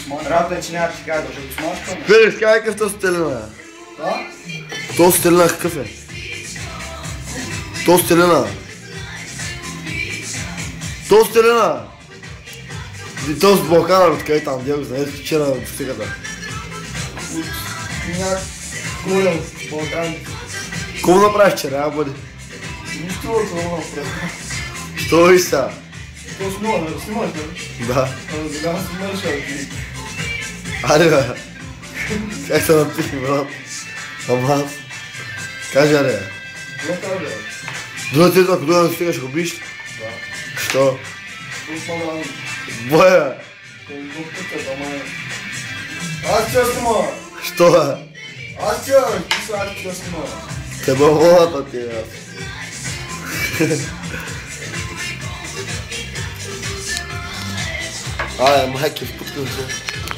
Рад е, че няма да ти кажа, защото смачкам. Виж, какъв този стелина? Да? Този стелина какъв е? Този стелина. Този стелина. И този с Балкана, откъде там, дия го знаеш, вчера от стигата. Някак голям Балкан. Какво направиш вчера, бъде? Нищо от това направи. Що виж сега? То снимаш, да снимаш, нали? Да. Сега снимаш, а Аре, бе. Как се напихи, брат? Ама аз. Кажи, аре. какво кажа, бе? Друга ти, ако дойде да стигаш, го биш? Да. Що? Какво Боя. Аз че снимам! Що, бе? Аз че, ти са аз че снимам. Те бълволата ти, бе. Айде, майки, впуткам се.